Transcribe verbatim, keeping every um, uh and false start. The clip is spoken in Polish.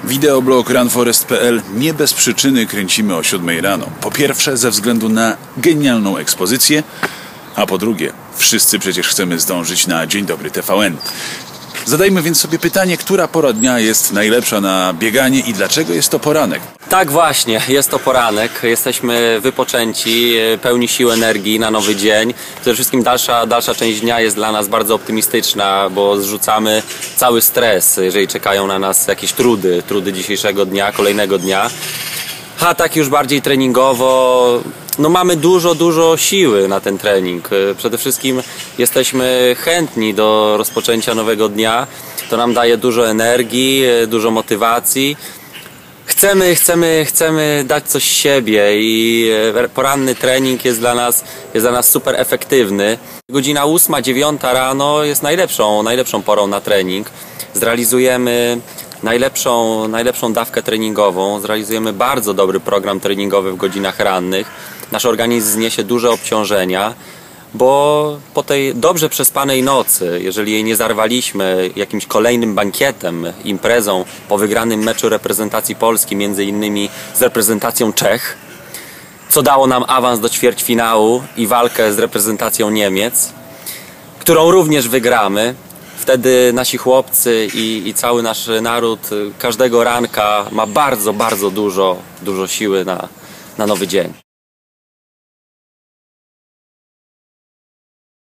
Wideoblog run forest kropka p l nie bez przyczyny kręcimy o siódmej rano. Po pierwsze ze względu na genialną ekspozycję, a po drugie wszyscy przecież chcemy zdążyć na Dzień Dobry T V N. Zadajmy więc sobie pytanie, która pora dnia jest najlepsza na bieganie i dlaczego jest to poranek? Tak właśnie, jest to poranek, jesteśmy wypoczęci, pełni sił, energii na nowy dzień. Przede wszystkim dalsza, dalsza część dnia jest dla nas bardzo optymistyczna, bo zrzucamy cały stres, jeżeli czekają na nas jakieś trudy, trudy dzisiejszego dnia, kolejnego dnia. A tak już bardziej treningowo, no mamy dużo, dużo siły na ten trening. Przede wszystkim jesteśmy chętni do rozpoczęcia nowego dnia. To nam daje dużo energii, dużo motywacji. Chcemy, chcemy, chcemy dać coś z siebie i poranny trening jest dla nas, jest dla nas super efektywny. Godzina ósma, dziewiąta rano jest najlepszą, najlepszą porą na trening. Zrealizujemy najlepszą, najlepszą dawkę treningową, zrealizujemy bardzo dobry program treningowy w godzinach rannych. Nasz organizm zniesie duże obciążenia, bo po tej dobrze przespanej nocy, jeżeli jej nie zarwaliśmy jakimś kolejnym bankietem, imprezą po wygranym meczu reprezentacji Polski, między innymi z reprezentacją Czech, co dało nam awans do ćwierćfinału i walkę z reprezentacją Niemiec, którą również wygramy, wtedy nasi chłopcy i, i cały nasz naród każdego ranka ma bardzo, bardzo dużo, dużo siły na, na nowy dzień.